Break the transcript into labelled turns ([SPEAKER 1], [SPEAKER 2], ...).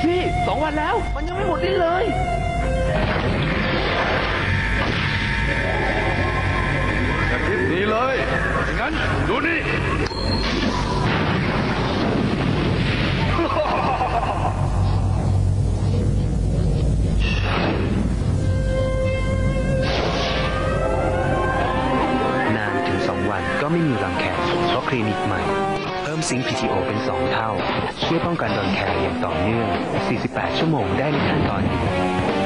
[SPEAKER 1] พี่2 วันแล้วมันยังไม่หมดดิ้นเลย
[SPEAKER 2] อย่าคิดหนีเลยอย่างนั้นดูนี่
[SPEAKER 3] นานถึง2 วันก็ไม่มีรังแคเพราะคลินิกใหม่เพิ่มซิงค์ PTO เป็น2 เท่าช่วยป้องกันรังแคอย่างต่อเนื่อง48 ชั่วโมงได้ในขั้นตอนเดียว